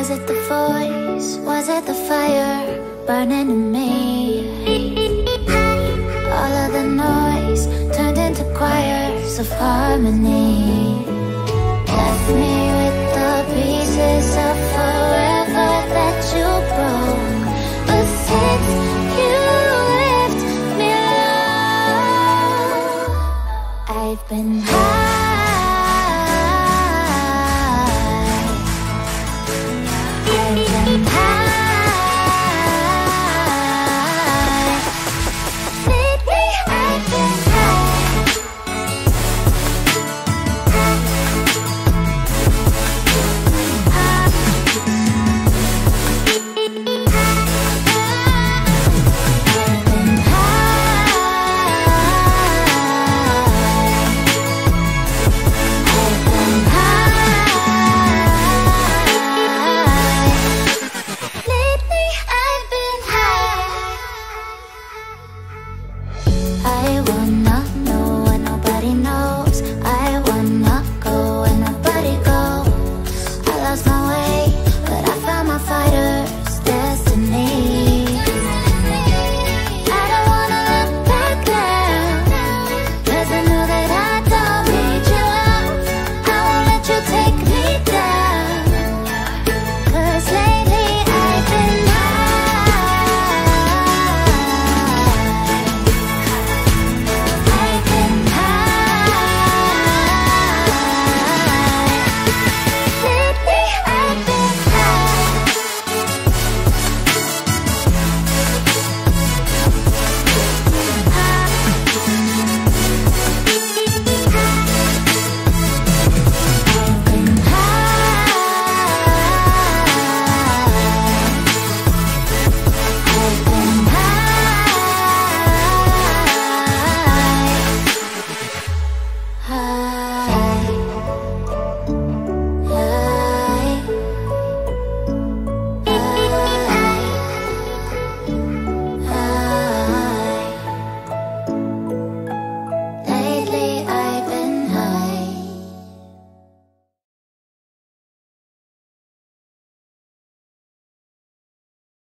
Was it the voice? Was it the fire burning in me? All of the noise turned into choirs of harmony. Left me with the pieces of forever that you broke. But since you left me alone, I've been